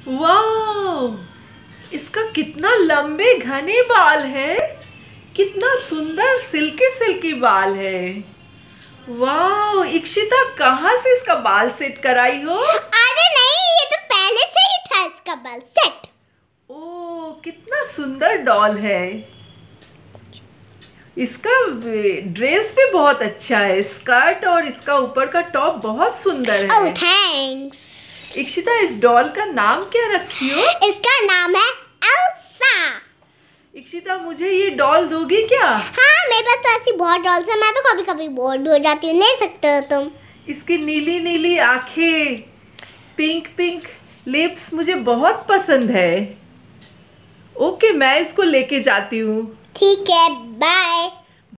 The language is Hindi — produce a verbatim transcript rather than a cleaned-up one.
वाह, इसका कितना लंबे घने बाल है, कितना सुंदर सिल्की सिल्की बाल है। वाह, इक्षिता कहाँ से इसका बाल सेट कराई हो? अरे नहीं, ये तो पहले से ही था इसका बाल सेट। ओ, कितना सुंदर डॉल है। इसका ड्रेस भी बहुत अच्छा है, स्कर्ट और इसका ऊपर का टॉप बहुत सुंदर है। ओह थैंक्स। इक्षिता, इस डॉल का नाम क्या रखी हो? इसका नाम है एल्सा। इक्षिता, मुझे ये डॉल दोगी क्या? हाँ, मेरे पास तो ऐसी बहुत डॉल्स है, मैं तो कभी कभी बोर हो जाती हूँ, ले सकते हो तुम। इसकी नीली नीली आंखें, पिंक पिंक लिप्स मुझे बहुत पसंद है। ओके, मैं इसको लेके जाती हूँ। ठीक है, बाय।